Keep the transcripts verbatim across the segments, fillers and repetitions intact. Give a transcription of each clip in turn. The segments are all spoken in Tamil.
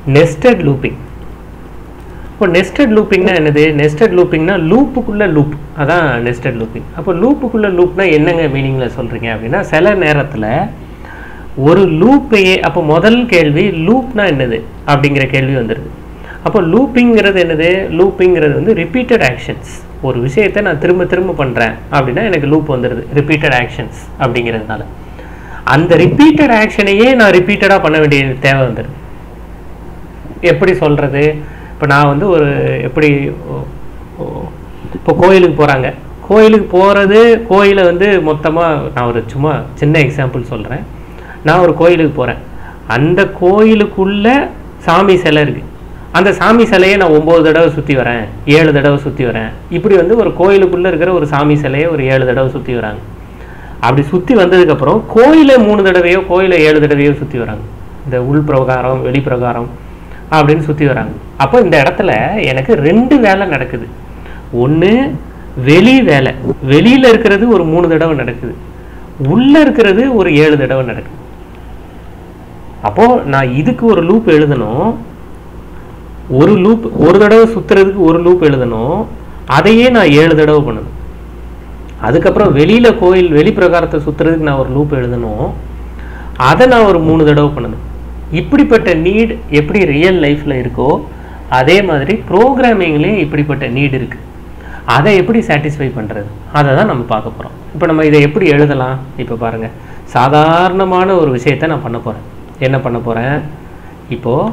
Nested looping. இப்போ நெஸ்டட் லூப்பிங்னா என்னது? நெஸ்டட் லூப்பிங்னா லூப்புக்குள்ளே லூப், அதான் நெஸ்டட் லூப்பிங். அப்போ லூப்புக்குள்ளே லூப்னா என்னங்க மீனிங்கில் சொல்கிறீங்க அப்படின்னா, சில நேரத்தில் ஒரு லூப்பையே, அப்போ முதல் கேள்வி லூப்னா என்னது அப்படிங்கிற கேள்வி வந்துடுது. அப்போ லூப்பிங்கிறது என்னது? லூப்பிங்கிறது வந்து ரிப்பீட்டட் ஆக்ஷன்ஸ். ஒரு விஷயத்தை நான் திரும்ப திரும்ப பண்ணுறேன் அப்படின்னா எனக்கு லூப் வந்துடுது, ரிப்பீட்டட் ஆக்ஷன்ஸ் அப்படிங்கிறதுனால. அந்த ரிப்பீட்டட் ஆக்ஷனையே நான் ரிப்பீட்டடாக பண்ண வேண்டிய தேவை வந்துடுது. எப்படி சொல்கிறது? இப்போ நான் வந்து ஒரு எப்படி இப்போ கோயிலுக்கு போகிறாங்க, கோயிலுக்கு போகிறது, கோயிலை வந்து மொத்தமாக நான் ஒரு சும்மா சின்ன எக்ஸாம்பிள் சொல்கிறேன். நான் ஒரு கோயிலுக்கு போகிறேன், அந்த கோயிலுக்குள்ளே சாமி சிலை இருக்குது, அந்த சாமி சிலையை நான் ஒம்பது தடவை சுற்றி வரேன், ஏழு தடவை சுற்றி வரேன். இப்படி வந்து ஒரு கோயிலுக்குள்ளே இருக்கிற ஒரு சாமி சிலையை ஒரு ஏழு தடவை சுற்றி வராங்க. அப்படி சுற்றி வந்ததுக்கப்புறம் கோயிலை மூணு தடவையோ கோயிலை ஏழு தடவையோ சுற்றி வராங்க. இந்த உள் பிரகாரம் வெளி பிரகாரம் அப்படின்னு சுற்றி வராங்க. அப்போ இந்த இடத்துல எனக்கு ரெண்டு வேலை நடக்குது. ஒன்று வெளி வேலை, வெளியில் இருக்கிறது ஒரு மூணு தடவை நடக்குது, உள்ளே இருக்கிறது ஒரு ஏழு தடவை நடக்குது. அப்போது நான் இதுக்கு ஒரு லூப் எழுதணும், ஒரு லூப் ஒரு தடவை சுற்றுறதுக்கு ஒரு லூப் எழுதணும், அதையே நான் ஏழு தடவை பண்ணணும். அதுக்கப்புறம் வெளியில் கோயில் வெளி பிரகாரத்தை சுற்றுறதுக்கு நான் ஒரு லூப் எழுதணும், அதை நான் ஒரு மூணு தடவை பண்ணணும். இப்படிப்பட்ட நீட் எப்படி ரியல் லைஃப்பில் இருக்கோ அதே மாதிரி ப்ரோக்ராமிங்லேயும் இப்படிப்பட்ட நீட் இருக்குது. அதை எப்படி சாட்டிஸ்ஃபை பண்ணுறது, அதை தான் நம்ம பார்க்க போகிறோம். இப்போ நம்ம இதை எப்படி எழுதலாம்? இப்போ பாருங்கள், சாதாரணமான ஒரு விஷயத்தை நான் பண்ண போகிறேன். என்ன பண்ண போகிறேன்? இப்போது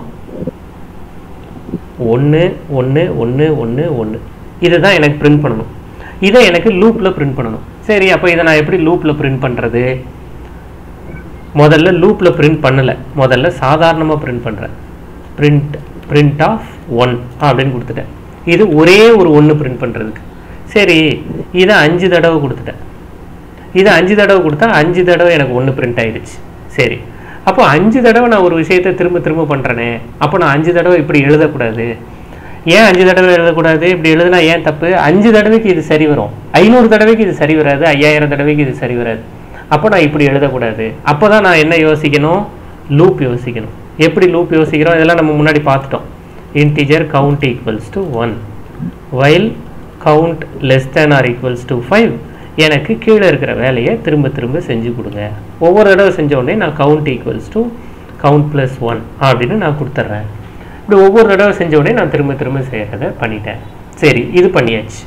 ஒன்று ஒன்று ஒன்று ஒன்று ஒன்று இதை தான் எனக்கு பிரிண்ட் பண்ணணும். இதை எனக்கு லூப்பில் பிரிண்ட் பண்ணணும். சரி, அப்போ இதை நான் எப்படி லூப்பில் பிரிண்ட் பண்ணுறது? முதல்ல லூப்பில் பிரிண்ட் பண்ணலை, முதல்ல சாதாரணமாக பிரிண்ட் பண்ணுறேன். பிரிண்ட் பிரிண்ட் ஆஃப் ஒன் அப்படின்னு கொடுத்துட்டேன். இது ஒரே ஒரு ஒன்று பிரிண்ட் பண்ணுறதுக்கு. சரி, இதை அஞ்சு தடவை கொடுத்துட்டேன். இதை அஞ்சு தடவை கொடுத்தா அஞ்சு தடவை எனக்கு ஒன்று பிரிண்ட் ஆயிடுச்சு. சரி, அப்போ அஞ்சு தடவை நான் ஒரு விஷயத்தை திரும்ப திரும்ப பண்ணுறேனே, அப்போ நான் அஞ்சு தடவை இப்படி எழுதக்கூடாது. ஏன் அஞ்சு தடவை எழுதக்கூடாது? இப்படி எழுதுனா ஏன் தப்பு? அஞ்சு தடவைக்கு இது சரி வரும், ஐநூறு தடவைக்கு இது சரி வராது, ஐயாயிரம் தடவைக்கு இது சரி வராது. அப்போ நான் இப்படி எழுதக்கூடாது. அப்போ தான் நான் என்ன யோசிக்கணும்? லூப் யோசிக்கணும். எப்படி லூப் யோசிக்கிறோம்? இதெல்லாம் நம்ம முன்னாடி பார்த்துட்டோம். Integer count equals to one, while count less than or equals to five. எனக்கு கீழே இருக்கிற வேலையை திரும்ப திரும்ப செஞ்சு கொடுங்க. ஒவ்வொரு தடவை செஞ்ச உடனே நான் count equals to count plus one அப்படின்னு நான் கொடுத்துட்றேன். இப்படி ஒவ்வொரு தடவை செஞ்ச உடனே நான் திரும்ப திரும்ப செய்கிறத பண்ணிட்டேன். சரி, இது பண்ணியாச்சு.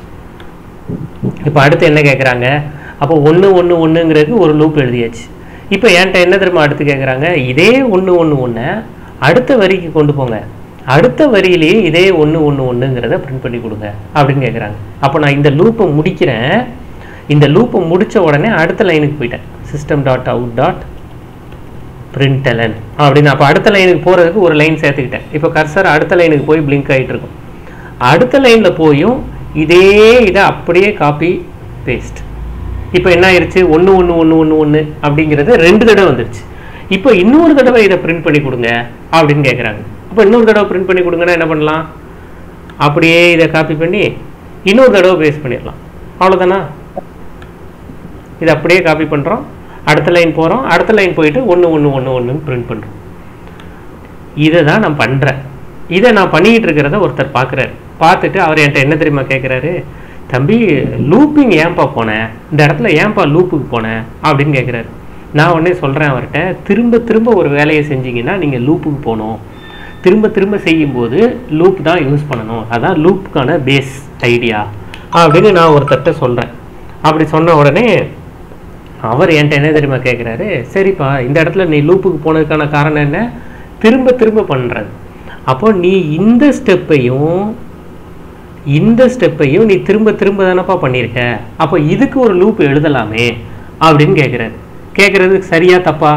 இப்போ அடுத்து என்ன கேட்குறாங்க? அப்போ ஒன்று ஒன்று ஒன்றுங்கிறதுக்கு ஒரு லூப் எழுதியாச்சு. இப்போ என்கிட்ட என்ன திரும்ப அடுத்து கேட்குறாங்க? இதே ஒன்று ஒன்று ஒன்று அடுத்த வரிக்கு கொண்டு போங்க, அடுத்த வரியிலேயே இதே ஒன்று ஒன்று ஒன்றுங்கிறத பிரிண்ட் பண்ணி கொடுங்க அப்படின்னு கேட்குறாங்க. அப்போ நான் இந்த லூப்பை முடிக்கிறேன். இந்த லூப்பை முடித்த உடனே அடுத்த லைனுக்கு போயிட்டேன். System dot out dot println அப்படின்னு. அப்போ அடுத்த லைனுக்கு போகிறதுக்கு ஒரு லைன் சேர்த்துக்கிட்டேன். இப்போ கர்சர் அடுத்த லைனுக்கு போய் பிளிங்க் ஆகிட்டு இருக்கும். அடுத்த லைனில் போயும் இதே இதை அப்படியே காப்பி பேஸ்ட். இப்போ என்ன ஆயிடுச்சு? ஒன்று ஒன்று ஒன்று ஒன்று ஒன்று அப்படிங்கிறது ரெண்டு தடவை வந்துருச்சு. இப்போ இன்னொரு தடவை இதை பிரிண்ட் பண்ணி கொடுங்க அப்படின்னு கேட்குறாங்க. அப்போ இன்னொரு தடவை பிரிண்ட் பண்ணி கொடுங்கன்னா என்ன பண்ணலாம்? அப்படியே இதை காப்பி பண்ணி இன்னொரு தடவை பேஸ்ட் பண்ணிடலாம். அவ்வளோதானா? இதை அப்படியே காப்பி பண்ணுறோம், அடுத்த லைன் போகிறோம், அடுத்த லைன் போயிட்டு ஒன்று ஒன்று ஒன்று ஒன்றுன்னு பிரிண்ட் பண்ணுறோம். இதை தான் நான் பண்ணுறேன். இதை நான் பண்ணிக்கிட்டு இருக்கிறத ஒருத்தர் பார்க்குறாரு. பார்த்துட்டு அவர் என்கிட்ட என்ன தெரியுமா கேட்குறாரு? தம்பி, லூப்பிங் ஏன்பா போனேன், இந்த இடத்துல ஏன்பா லூப்புக்கு போனேன் அப்படின்னு கேட்குறாரு. நான் உடனே சொல்கிறேன் அவர்கிட்ட, திரும்ப திரும்ப ஒரு வேலையை செஞ்சீங்கன்னா நீங்கள் லூப்புக்கு போகணும். திரும்ப திரும்ப செய்யும்போது லூப் தான் யூஸ் பண்ணணும், அதான் லூப்புக்கான பேஸ் ஐடியா அப்படின்னு நான் ஒருத்தர்கிட்ட சொல்கிறேன். அப்படி சொன்ன உடனே அவர் என்கிட்ட என்ன தெரியுமா கேட்குறாரு? சரிப்பா, இந்த இடத்துல நீ லூப்புக்கு போனதுக்கான காரணம் என்ன? திரும்ப திரும்ப பண்ணுறது. அப்போ நீ இந்த ஸ்டெப்பையும் இந்த ஸ்டெப்பையும் நீ திரும்ப திரும்ப தானப்பா பண்ணியிருக்க, அப்போ இதுக்கு ஒரு லூப் எழுதலாமே அப்படின்னு கேட்குறாரு. கேட்குறதுக்கு சரியா தப்பா?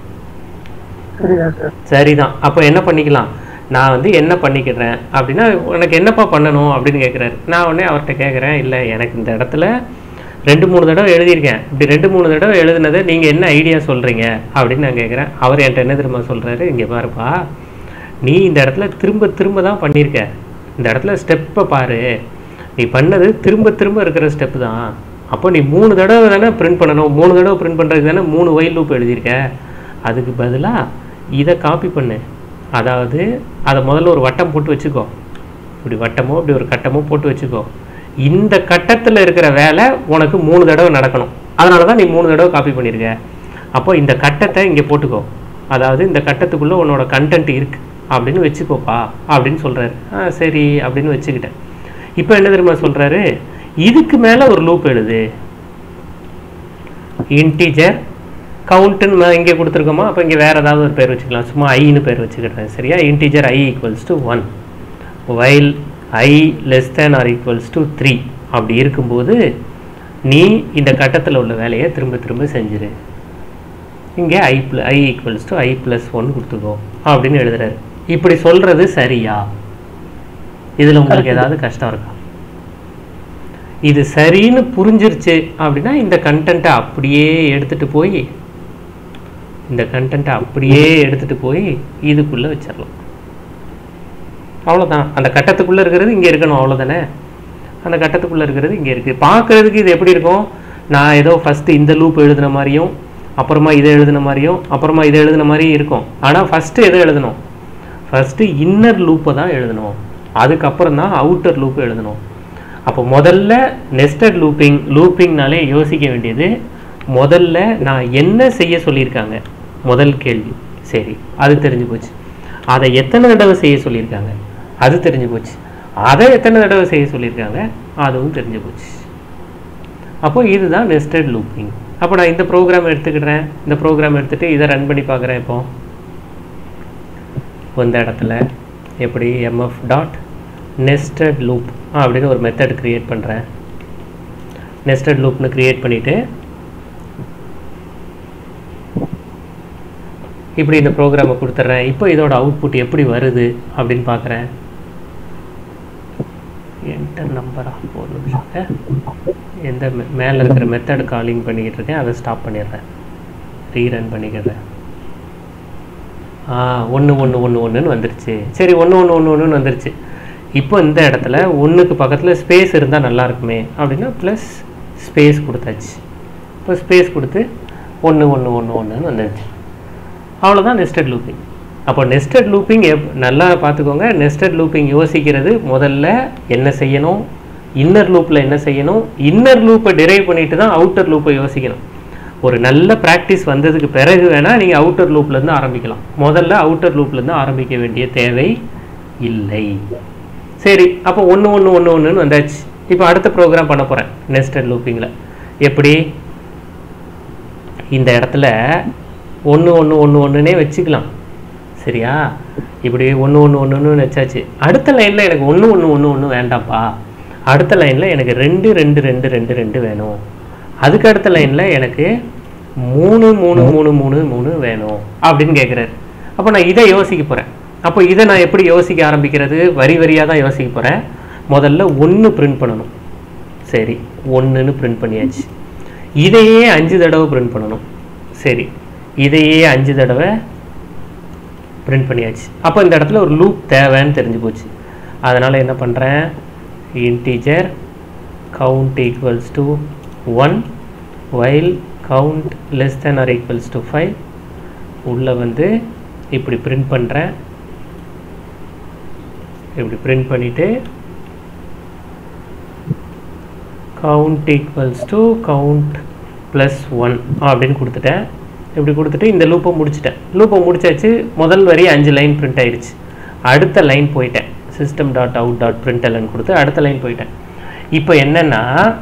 சரிதான். அப்போ என்ன பண்ணிக்கலாம்? நான் வந்து என்ன பண்ணிக்கிறேன் அப்படின்னா, உனக்கு என்னப்பா பண்ணணும் அப்படின்னு கேட்குறாரு. நான் உடனே அவர்கிட்ட கேட்குறேன், இல்லை எனக்கு இந்த இடத்துல ரெண்டு மூணு தடவை எழுதியிருக்கேன், இப்படி ரெண்டு மூணு தடவை எழுதுனதை நீங்கள் என்ன ஐடியா சொல்கிறீங்க அப்படின்னு நான் கேட்குறேன். அவர் என்கிட்ட என்ன திரும்ப சொல்கிறாரு? இங்கே பாருப்பா, நீ இந்த இடத்துல திரும்ப திரும்ப தான் பண்ணியிருக்க, இந்த இடத்துல ஸ்டெப்பை பாரு, நீ பண்ணது திரும்ப திரும்ப இருக்கிற ஸ்டெப்பு தான். அப்போ நீ மூணு தடவை தானே பிரிண்ட் பண்ணணும், மூணு தடவை பிரிண்ட் பண்ணுறதுக்கு தானே மூணு வைல் லூப் எழுதியிருக்க. அதுக்கு பதிலாக இதை காப்பி பண்ணு, அதாவது அதை முதல்ல ஒரு வட்டம் போட்டு வச்சுக்கோ, இப்படி வட்டமோ இப்படி ஒரு கட்டமோ போட்டு வச்சுக்கோ. இந்த கட்டத்தில் இருக்கிற வேலை உனக்கு மூணு தடவை நடக்கணும், அதனால தான் நீ மூணு தடவை காப்பி பண்ணியிருக்க. அப்போ இந்த கட்டத்தை இங்கே போட்டுக்கோ, அதாவது இந்த கட்டத்துக்குள்ளே உன்னோட கண்டென்ட் இருக்கு அப்படின்னு வச்சுக்கோப்பா அப்படின்னு சொல்கிறாரு. ஆ சரி அப்படின்னு வச்சுக்கிட்டேன். இப்போ என்ன தெரியுமா சொல்கிறாரு, இதுக்கு மேலே ஒரு லூப் எழுது. இன்டிஜர் கவுண்ட்டுன்னு இங்கே கொடுத்துருக்கோமா, அப்போ இங்கே வேறு ஏதாவது ஒரு பேர் வச்சுக்கலாம், சும்மா ஐன்னு பேர் வச்சுக்கிட்டேன். சரியா, integer I equals to one while I less than or equals to three. அப்படி இருக்கும்போது நீ இந்த கட்டத்தில் உள்ள வேலையை திரும்ப திரும்ப செஞ்சிரு. இங்கே ஐ ப்ள I equals to I plus one கொடுத்துக்கோ அப்படின்னு எழுதுறாரு. இப்படி சொல்கிறது சரியா? இதில் உங்களுக்கு ஏதாவது கஷ்டம் இருக்கா? இது சரின்னு புரிஞ்சிருச்சு அப்படின்னா இந்த கண்டென்ட்டை அப்படியே எடுத்துகிட்டு போய் இந்த கண்டென்ட்டை அப்படியே எடுத்துகிட்டு போய் இதுக்குள்ளே வச்சிடலாம். அவ்வளோதான். அந்த கட்டத்துக்குள்ளே இருக்கிறது இங்கே இருக்கணும், அவ்வளோதானே. அந்த கட்டத்துக்குள்ளே இருக்கிறது இங்கே இருக்குது. பார்க்குறதுக்கு இது எப்படி இருக்கும், நான் ஏதோ ஃபஸ்ட்டு இந்த லூப் எழுதுன மாதிரியும் அப்புறமா இதை எழுதுன மாதிரியும் அப்புறமா இதை எழுதுன மாதிரியும் இருக்கும். ஆனால் ஃபஸ்ட்டு எதை எழுதணும், ஃபஸ்ட்டு இன்னர் லூப்பை தான் எழுதணும், அதுக்கப்புறம் தான் அவுட்டர் லூப் எழுதணும். அப்போ முதல்ல நெஸ்டட் லூப்பிங் லூப்பிங்னாலே யோசிக்க வேண்டியது, முதல்ல நான் என்ன செய்ய சொல்லியிருக்காங்க முதல் கேள்வி. சரி, அது தெரிஞ்சு போச்சு. அதை எத்தனை தடவை செய்ய சொல்லியிருக்காங்க அது தெரிஞ்சு போச்சு. அதை எத்தனை தடவை செய்ய சொல்லியிருக்காங்க அதுவும் தெரிஞ்சு போச்சு. அப்போ இதுதான் நெஸ்டட் லூப்பிங். அப்போ நான் இந்த ப்ரோக்ராம் எடுத்துக்கிட்டேன், இந்த ப்ரோக்ராம் எடுத்துகிட்டு இதை ரன் பண்ணி பார்க்குறேன். இப்போ இந்த இடத்துல எப்படி எம்எஃப் டாட் நெஸ்டட் லூப் அப்படின்னு ஒரு மெத்தட் க்ரியேட் பண்ணுறேன். நெஸ்டட் லூப்னு க்ரியேட் பண்ணிவிட்டு இப்படி இந்த ப்ரோக்ராமை கொடுத்துட்றேன். இப்போ இதோட அவுட்புட் எப்படி வருது அப்படின்னு பார்க்குறேன். என்டர் நம்பரா ஒரு நிமிஷம், எந்த மேலே இருக்கிற மெத்தட் காலிங் பண்ணிக்கிட்டு இருக்கேன், அதை ஸ்டாப் பண்ணிடுறேன், ரீரன் பண்ணிக்கிறேன். ஆ ஒன்று ஒன்று ஒன்று ஒன்றுன்னு வந்துருச்சு. சரி, ஒன்று ஒன்று ஒன்று ஒன்றுன்னு வந்துருச்சு. இப்போ இந்த இடத்துல ஒன்றுக்கு பக்கத்தில் ஸ்பேஸ் இருந்தால் நல்லா இருக்குமே அப்படின்னா ப்ளஸ் ஸ்பேஸ் கொடுத்தாச்சு. இப்போ ஸ்பேஸ் கொடுத்து ஒன்று ஒன்று ஒன்று ஒன்றுன்னு வந்துருச்சு. அவ்வளோதான் நெஸ்டட் லூப்பிங். அப்போ நெஸ்டட் லூப்பிங் எப் நல்லா பார்த்துக்கோங்க. நெஸ்டட் லூப்பிங் யோசிக்கிறது முதல்ல என்ன செய்யணும், இன்னர் லூப்பில் என்ன செய்யணும், இன்னர் லூப்பை டிரைவ் பண்ணிட்டு தான் அவுட்டர் லூப்பை யோசிக்கணும். ஒரு நல்ல ப்ராக்டிஸ் வந்ததுக்கு பிறகு வேணால் நீங்கள் அவுட்டர் லூப்லேருந்து ஆரம்பிக்கலாம். முதல்ல அவுட்டர் லூப்லேருந்து ஆரம்பிக்க வேண்டிய தேவை இல்லை. சரி, அப்போ ஒன்று ஒன்று ஒன்று ஒன்றுன்னு வந்தாச்சு. இப்போ அடுத்த ப்ரோக்ராம் பண்ண போகிறேன் நெஸ்டட் லூப்பிங்கில். எப்படி, இந்த இடத்துல ஒன்று ஒன்று ஒன்று ஒன்றுனே வச்சுக்கலாம். சரியா, இப்படி ஒன்று ஒன்று ஒன்றுன்னு வச்சாச்சு. அடுத்த லைனில் எனக்கு ஒன்று ஒன்று ஒன்று ஒன்று வேண்டாம்ப்பா, அடுத்த லைனில் எனக்கு ரெண்டு ரெண்டு ரெண்டு ரெண்டு ரெண்டு வேணும், அதுக்கு அடுத்த லைனில் எனக்கு மூணு மூணு மூணு மூணு மூணு வேணும் அப்படின்னு கேட்குறாரு. அப்போ நான் இதை யோசிக்க போகிறேன். அப்போ இதை நான் எப்படி யோசிக்க ஆரம்பிக்கிறது, வரி வரியாக தான் யோசிக்க போகிறேன். முதல்ல ஒன்று பிரிண்ட் பண்ணணும். சரி, ஒன்றுன்னு பிரிண்ட் பண்ணியாச்சு. இதையே அஞ்சு தடவை பிரிண்ட் பண்ணணும். சரி, இதையே அஞ்சு தடவை பிரிண்ட் பண்ணியாச்சு. அப்போ இந்த இடத்துல ஒரு லூப் தேவைன்னு தெரிஞ்சு போச்சு. அதனால் என்ன பண்ணுறேன், integer count equals to one while count less than or equals to five உள்ளே வந்து இப்படி பிரிண்ட் பண்ணுறேன். இப்படி பிரிண்ட் பண்ணிவிட்டு count equals to count plus one அப்படின்னு கொடுத்துட்டேன். இப்படி கொடுத்துட்டு இந்த லூப்பை முடிச்சிட்டேன். லூப்பை முடிச்சாச்சு. முதல் வரி அஞ்சு லைன் பிரிண்ட் ஆயிடுச்சு. அடுத்த லைன் போயிட்டேன், system dot out dot println கொடுத்து அடுத்த லைன் போயிட்டேன். இப்போ என்னன்னா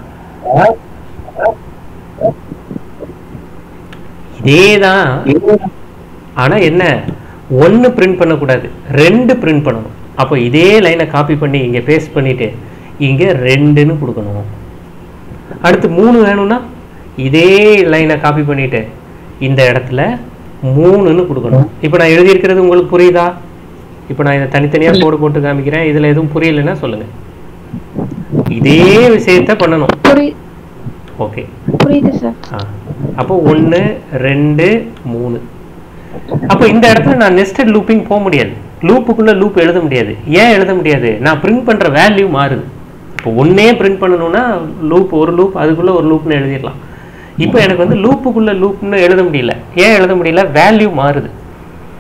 இதே தான், ஆனால் என்ன, ஒன்று பிரிண்ட் பண்ணக்கூடாது, ரெண்டு பிரிண்ட் பண்ணணும். அப்போ இதே லைனை காப்பி பண்ணி இங்கே பேஸ்ட் பண்ணிவிட்டு இங்கே ரெண்டுன்னு கொடுக்கணும். அடுத்து மூணு வேணும்னா இதே லைனை காப்பி பண்ணிவிட்டு இந்த இடத்துல மூணுன்னு கொடுக்கணும். இப்போ நான் எழுதியிருக்கிறது உங்களுக்கு புரியுதா? இப்போ நான் இதை தனித்தனியாக கோடு போட்டு காமிக்கிறேன். இதில் எதுவும் புரியலைன்னா சொல்லுங்கள். இதே விஷயத்த பண்ணணும். ஓகே, புரியுது சார். ஆ, அப்போ ஒன்று ரெண்டு மூணு. அப்போ இந்த இடத்துல நான் நெஸ்டட் லூப்பிங் போக முடியாது, லூப்புக்குள்ளே லூப் எழுத முடியாது. ஏன் எழுத முடியாது, நான் பிரிண்ட் பண்ணுற வேல்யூ மாறுது. இப்போ ஒன்றே பிரிண்ட் பண்ணணும்னா லூப் ஒரு லூப் அதுக்குள்ளே ஒரு லூப்னு எழுதிடலாம். இப்போ எனக்கு வந்து லூப்புக்குள்ளே லூப்னு எழுத முடியல. ஏன் எழுத முடியல, வேல்யூ மாறுது.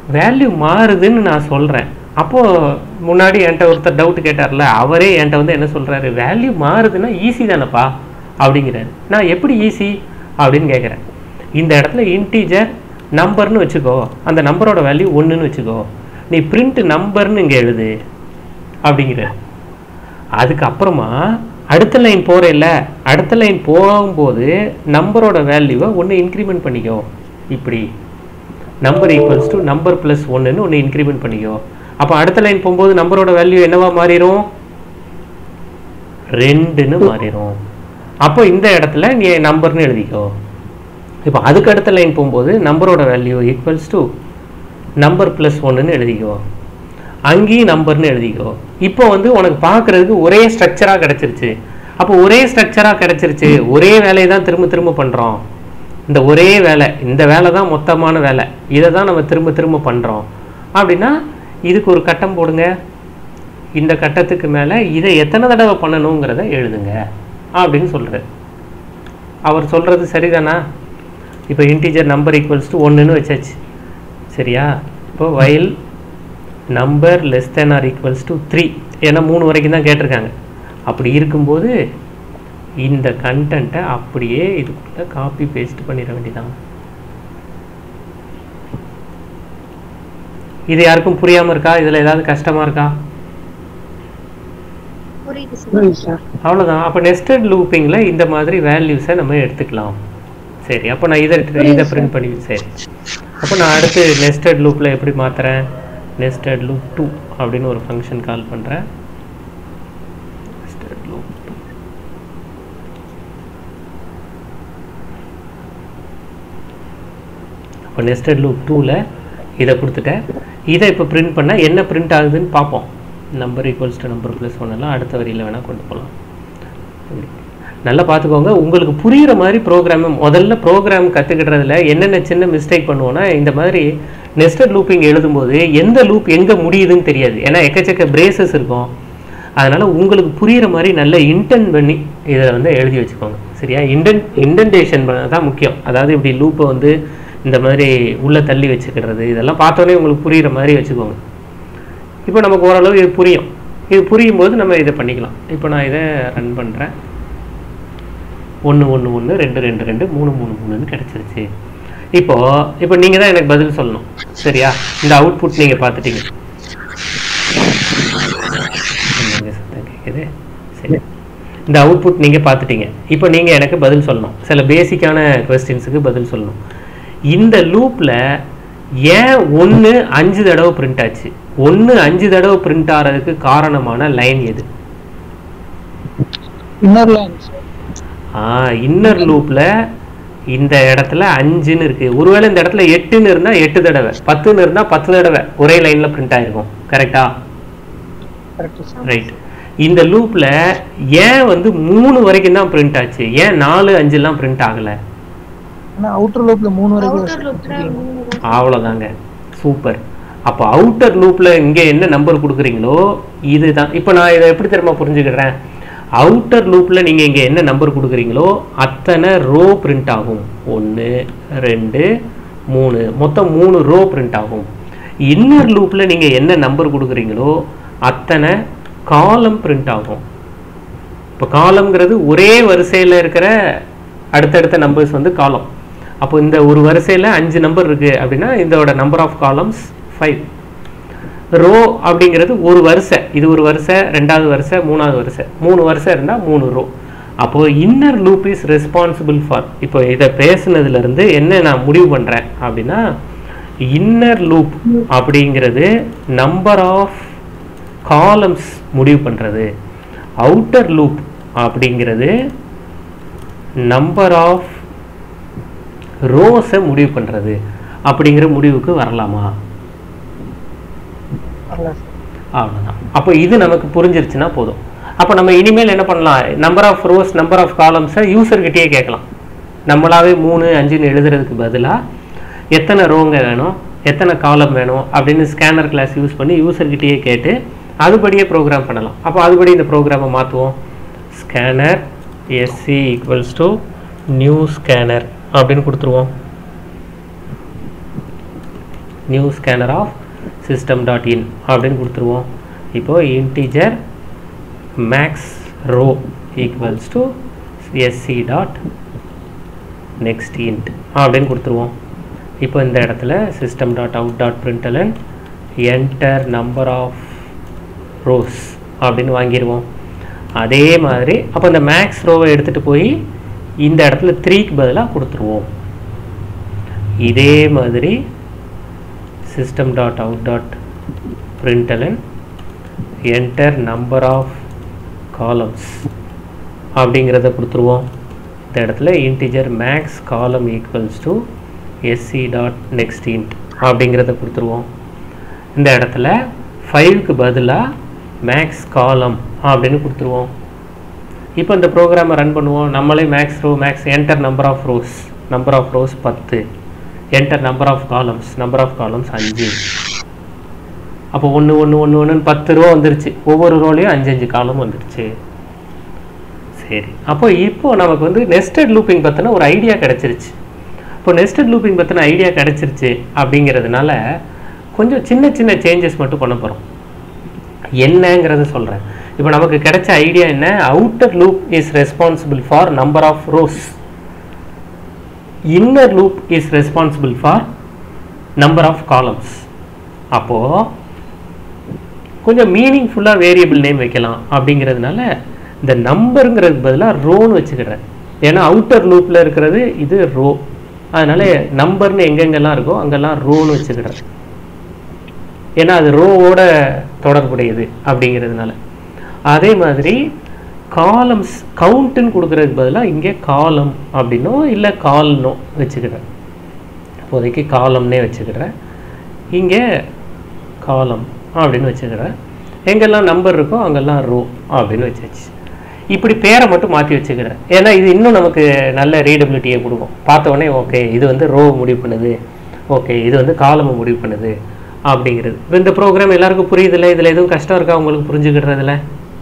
வேல்யூ மாறுதுன்னு நான் சொல்கிறேன். அப்போது முன்னாடி என்கிட்ட ஒருத்தர் டவுட் கேட்டார்ல, அவரே என்கிட்ட வந்து என்ன சொல்கிறாரு, வேல்யூ மாறுதுன்னா ஈஸி தானேப்பா அப்படிங்கிறாரு. நான் எப்படி ஈஸி அப்படின்னு கேட்குறேன். இந்த இடத்துல இன்டீஜர் நம்பர்னு வச்சுக்கோ, அந்த நம்பரோட வேல்யூ ஒன்றுன்னு வச்சுக்கோ, நீ பிரிண்ட் நம்பர்னு இங்கே எழுது அப்படிங்கிற. அதுக்கப்புறமா அடுத்த லைன் போகிற இல்லை, அடுத்த லைன் போகும்போது நம்பரோட வேல்யூவை ஒன்று இன்க்ரிமெண்ட் பண்ணிக்கோ. இப்படி number equals to number plus ஒன்றுன்னு ஒன்று இன்க்ரிமெண்ட் பண்ணிக்கோ. அப்போ அடுத்த லைன் போகும்போது நம்பரோட வேல்யூ என்னவா மாறிடும், ரெண்டுன்னு மாறிடும். அப்போ இந்த இடத்துல நீ நம்பர்னு எழுதிக்கோ. இப்போ அதுக்கு அடுத்த லைன் போகும்போது நம்பரோட value equals to number plus ஒன்றுன்னு எழுதிக்கோ, அங்கேயும் நம்பர்னு எழுதிக்கோ. இப்போ வந்து உனக்கு பார்க்குறதுக்கு ஒரே ஸ்ட்ரக்சராக கிடச்சிருச்சு. அப்போ ஒரே ஸ்ட்ரக்சராக கிடச்சிருச்சு, ஒரே வேலையை தான் திரும்ப திரும்ப பண்ணுறோம். இந்த ஒரே வேலை, இந்த வேலை தான் மொத்தமான வேலை, இதை தான் நம்ம திரும்ப திரும்ப பண்ணுறோம் அப்படின்னா இதுக்கு ஒரு கட்டம் போடுங்க. இந்த கட்டத்துக்கு மேலே இதை எத்தனை தடவை பண்ணணுங்கிறத எழுதுங்க அப்படின்னு சொல்கிறார். அவர் சொல்கிறது சரிதானா? இப்போ இன்டீஜர் நம்பர் ஈக்குவல்ஸ் டு ஒன்றுன்னு வச்சாச்சு, சரியா? இப்போ while number less than or equals to three, ஏன்னா மூணு வரைக்கும் தான் கேட்டிருக்காங்க. அப்படி இருக்கும்போது இந்த கண்டென்ட்டை அப்படியே இதுக்குள்ள காப்பி பேஸ்ட் பண்ணிட வேண்டியதான். இது யாருக்கும் புரியாமல் இருக்கா? இதில் ஏதாவது கஷ்டமாக இருக்கா? அவ்வளோதான். அப்போ நெஸ்டட் லூப்பிங்கில் இந்த மாதிரி வேல்யூஸை நம்ம எடுத்துக்கலாம். சரி, அப்போ நான் இதை இதை பிரிண்ட் பண்ணி, சரி, அப்போ நான் அடுத்து நெஸ்டட் லூப்பில் எப்படி மாற்றுறேன், நெஸ்டட் லூப் டூ அப்படின்னு ஒரு ஃபங்க்ஷன் கால் பண்ணுறேன். நெஸ்டட் லூப் டூ, அப்போ நெஸ்டட் லூப் டூவில் இதை கொடுத்துட்டேன். இதை இப்போ பிரிண்ட் பண்ணால் என்ன பிரிண்ட் ஆகுதுன்னு பார்ப்போம். Number equals to number plus one எல்லாம் அடுத்த வரியில் வேணால் கொண்டு போகலாம். நல்லா பார்த்துக்கோங்க, உங்களுக்கு புரிகிற மாதிரி ப்ரோக்ராம். முதல்ல ப்ரோக்ராம் கற்றுக்கிட்டதில் என்னென்ன சின்ன மிஸ்டேக் பண்ணுவோன்னா, இந்த மாதிரி நெஸ்டட் லூப்பிங் எழுதும்போது எந்த லூப் எங்கே முடியுதுன்னு தெரியாது, ஏன்னா எக்கச்சக்க பிரேசஸ் இருக்கும். அதனால் உங்களுக்கு புரிகிற மாதிரி நல்ல இன்டென்ட் பண்ணி இதில் வந்து எழுதி வச்சுக்கோங்க, சரியா? இன்டென்ட் இன்டென்டேஷன் தான் முக்கியம். அதாவது இப்படி லூப்பை வந்து இந்த மாதிரி உள்ளே தள்ளி வச்சுக்கிறது, இதெல்லாம் பார்த்தோன்னே உங்களுக்கு புரிகிற மாதிரி வச்சுக்கோங்க. இப்போ நமக்கு ஓரளவு இது புரியும். இது புரியும் போது நம்ம இதை பண்ணிக்கலாம். இப்போ நான் இதை ரன் பண்ணுறேன். ஒன்று ஒன்று ஒன்று ரெண்டு ரெண்டு ரெண்டு மூணு மூணு மூணுன்னு கிடச்சிருச்சு. இப்போது இப்போ நீங்கள் தான் எனக்கு பதில் சொல்லணும், சரியா? இந்த அவுட்புட் நீங்கள் பார்த்துட்டீங்க. சத்தம் கேட்குது, சரி. இந்த அவுட்புட் நீங்கள் பார்த்துட்டீங்க. இப்போ நீங்கள் எனக்கு பதில் சொல்லணும், சில பேசிக்கான கொஸ்டின்ஸுக்கு பதில் சொல்லணும். இந்த லூப்பில் ஏன் ஒன்று அஞ்சு தடவை பிரிண்ட் ஆச்சு? ஒன்று அஞ்சு தடவை பிரிண்ட் ஆகிறதுக்கு காரணமான லைன் எது? ஆ இன்னர் லூப்பில் இந்த இடத்துல அஞ்சுன்னு இருக்குது. ஒருவேளை இந்த இடத்துல எட்டுன்னு இருந்தால் எட்டு தடவை, பத்துன்னு இருந்தால் பத்து தடவை ஒரே லைனில் பிரிண்ட் ஆகிருக்கும். கரெக்டா? ரைட். இந்த லூப்பில் ஏன் வந்து மூணு வரைக்கும் தான் பிரிண்ட் ஆச்சு, ஏன் நாலு அஞ்சுலாம் பிரிண்ட் ஆகலை? அவ்வளோதாங்க, சூப்பர். அப்போ அவுட்டர் லூப்பில் இங்கே என்ன நம்பர் கொடுக்குறீங்களோ இதுதான். இப்போ நான் இதை எப்படி தெரியுமா புரிஞ்சுக்கிறேன்? அவுட்டர் லூப்பில் நீங்கள் இங்கே என்ன நம்பர் கொடுக்குறீங்களோ அத்தனை ரோ பிரிண்ட் ஆகும். ஒன்று ரெண்டு மூணு, மொத்தம் மூணு ரோ பிரிண்ட் ஆகும். இன்னர் லூப்பில் நீங்கள் என்ன நம்பர் கொடுக்குறீங்களோ அத்தனை காலம் பிரிண்ட் ஆகும். இப்போ காலம்ங்கிறது ஒரே வரிசையில் இருக்கிற அடுத்தடுத்த நம்பர்ஸ் வந்து காலம். அப்போ இந்த ஒரு வரிசையில் அஞ்சு நம்பர் இருக்குது அப்படின்னா இதோட number of columns five. Row அப்படிங்கிறது ஒரு வரிசை, இது ஒரு வரிசை, ரெண்டாவது வரிசை, மூணாவது வரிசை, மூணு வரிசை இருந்தால் மூணு ரோ. அப்போது inner loop is responsible for, இப்போ இதை பேசுனதுலேருந்து என்ன நான் முடிவு பண்ணுறேன் அப்படின்னா, இன்னர் லூப் அப்படிங்கிறது நம்பர் ஆஃப் காலம்ஸ் முடிவு பண்ணுறது, அவுட்டர் லூப் அப்படிங்கிறது நம்பர் ஆஃப் ரோஸை முடிவு பண்ணுறது அப்படிங்கிற முடிவுக்கு வரலாமா? அவ்வளோதான். அப்போ இது நமக்கு புரிஞ்சிருச்சுன்னா போதும். அப்போ நம்ம இனிமேல் என்ன பண்ணலாம், number of rows number of காலம்ஸை யூசர்கிட்டயே கேட்கலாம். நம்மளாவே மூணு அஞ்சுன்னு எழுதுறதுக்கு பதிலாக எத்தனை ரோங்க வேணும், எத்தனை காலம் வேணும் அப்படின்னு ஸ்கேனர் கிளாஸ் யூஸ் பண்ணி யூசர்கிட்டயே கேட்டு அதுபடியே ப்ரோக்ராம் பண்ணலாம். அப்போ அதுபடி இந்த ப்ரோக்ராமை மாற்றுவோம். Scanner SC equals to new scanner அப்படின்னு கொடுத்துருவோம். New scanner of system dot in அப்படின்னு கொடுத்துருவோம். இப்போது integer max row equals to SC dot next int அப்படின்னு கொடுத்துருவோம். இப்போ இந்த இடத்துல system dot out dot println enter number of rows அப்படின்னு வாங்கிடுவோம். அதே மாதிரி அப்போ இந்த மேக்ஸ் ரோவை எடுத்துகிட்டு போய் இந்த இடத்துல த்ரீக்கு பதிலாக கொடுத்துருவோம். இதே மாதிரி system dot out dot println enter number of columns அப்படிங்கிறத கொடுத்துருவோம். இந்த இடத்துல integer max column equals to SC dot next int அப்படிங்கிறத கொடுத்துருவோம். இந்த இடத்துல ஃபைவ்க்கு பதிலாக மேக்ஸ் காலம் அப்படின்னு கொடுத்துருவோம். இப்போ இந்த ப்ரோக்ராமை ரன் பண்ணுவோம். நம்மளே max row max enter number of rows number of rows பத்து, enter number of columns number of columns அஞ்சு. அப்போ ஒன்று ஒன்று ஒன்று ஒன்றுன்னு பத்து ரோ வந்துருச்சு. ஒவ்வொரு ரோலையும் அஞ்சு அஞ்சு காலம் வந்துருச்சு. சரி, அப்போ இப்போ நமக்கு வந்து நெஸ்டட் லூப்பிங் பற்றின ஒரு ஐடியா கிடச்சிருச்சு. இப்போ நெஸ்டட் லூப்பிங் பற்றின ஐடியா கிடச்சிருச்சு அப்படிங்கிறதுனால கொஞ்சம் சின்ன சின்ன சேஞ்சஸ் மட்டும் பண்ண போகிறோம். என்னங்கிறத சொல்கிறேன். இப்போ நமக்கு கிடைச்ச ஐடியா என்ன? Outer loop is responsible for number of rows, inner loop is responsible for number of columns. அப்போது கொஞ்சம் மீனிங்ஃபுல்லாக வேரியபிள் நேம் வைக்கலாம் அப்படிங்கிறதுனால இந்த நம்பருங்கிறதுக்கு பதிலாக ரோன்னு வச்சுக்கிறேன். ஏன்னா அவுட்டர் லூப்பில் இருக்கிறது இது ரோ, அதனால் நம்பர்னு எங்கெங்கெல்லாம் இருக்கோ அங்கெல்லாம் ரோன்னு வச்சுக்கிறேன். ஏன்னா அது ரோவோட தொடர்புடையது அப்படிங்கிறதுனால. அதே மாதிரி காலம்ஸ் கவுண்ட்டுன்னு கொடுக்குறதுக்கு பதிலாக இங்கே காலம் அப்படின்னோ இல்லை கால்னோ வச்சுக்கிறேன். இப்போதைக்கு காலம்னே வச்சுக்கிறேன். இங்கே காலம் அப்படின்னு வச்சுக்கிறேன். எங்கெல்லாம் நம்பர் இருக்கோ அங்கெல்லாம் ரோ அப்படின்னு வச்சாச்சு. இப்படி பேரை மட்டும் மாற்றி வச்சுக்கிறேன். ஏன்னா இது இன்னும் நமக்கு நல்ல ரீடபிலிட்டியை கொடுக்கும். பார்த்தோடனே ஓகே இது வந்து ரோ முடிவு பண்ணுது, ஓகே இது வந்து காலமை முடிவு பண்ணுது அப்படிங்கிறது. இப்போ இந்த ப்ரோக்ராம் எல்லாருக்கும் புரியுதில்ல? இதில் எதுவும் கஷ்டம் இருக்கா உங்களுக்கு புரிஞ்சுக்கிடுறதுல?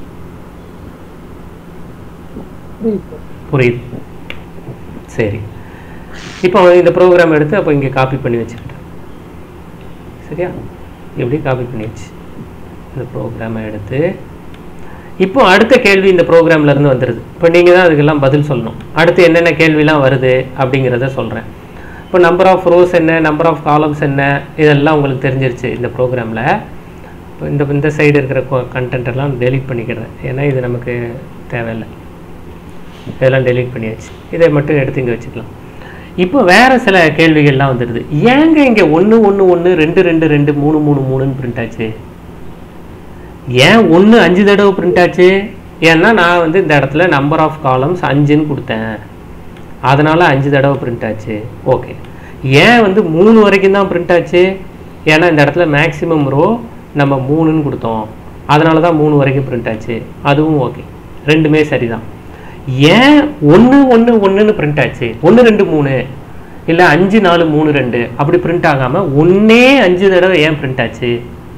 புரியுது. சரி, இப்போ இந்த ப்ரோக்ராம் எடுத்து அப்போ இங்கே காப்பி பண்ணி வச்சுக்கிட்டேன். சரியா? எப்படி காப்பி பண்ணி வச்சு இந்த ப்ரோக்ராமை எடுத்து இப்போ அடுத்த கேள்வி இந்த ப்ரோக்ராம்லேருந்து வந்துடுது. இப்போ நீங்கள் தான் அதுக்கெல்லாம் பதில் சொல்லணும். அடுத்து என்னென்ன கேள்விலாம் வருது அப்படிங்கிறத சொல்கிறேன். இப்போ நம்பர் ஆஃப் ரோஸ் என்ன, நம்பர் ஆஃப் காலம்ஸ் என்ன, இதெல்லாம் உங்களுக்கு தெரிஞ்சிருச்சு இந்த ப்ரோக்ராமில். இப்போ இந்த இந்த சைடு இருக்கிற கண்டென்ட்டெல்லாம் டெலீட் பண்ணிக்கிறேன். ஏன்னா இது நமக்கு தேவையில்லை. இதெல்லாம் டெலீட் பண்ணியாச்சு. இதை மட்டும் எடுத்து இங்கே வச்சுக்கலாம். இப்போ வேறு சில கேள்விகள்லாம் வந்துடுது. ஏங்க இங்கே ஒன்று ஒன்று ஒன்று ரெண்டு ரெண்டு ரெண்டு மூணு மூணு மூணுன்னு பிரிண்ட் ஆச்சு? ஏன் ஒன்று அஞ்சு தடவை பிரிண்ட் ஆச்சு? ஏன்னா நான் வந்து இந்த இடத்துல நம்பர் ஆஃப் காலம்ஸ் அஞ்சுன்னு கொடுத்தேன், அதனால் அஞ்சு தடவை பிரிண்ட் ஆச்சு. ஓகே. ஏன் வந்து மூணு வரைக்கும் தான் பிரிண்ட் ஆச்சு? ஏன்னா இந்த இடத்துல மேக்ஸிமம் ரோ நம்ம மூணுன்னு கொடுத்தோம், அதனால தான் மூணு வரைக்கும் பிரிண்ட் ஆச்சு. அதுவும் ஓகே, ரெண்டுமே சரிதான். ஏன் ஒன்று ஒன்று ஒன்றுன்னு பிரிண்ட் ஆச்சு? ஒன்று ரெண்டு மூணு இல்லை அஞ்சு நாலு மூணு ரெண்டு அப்படி பிரிண்ட் ஆகாமல் ஒன்றே அஞ்சு தடவை ஏன் பிரிண்ட் ஆச்சு?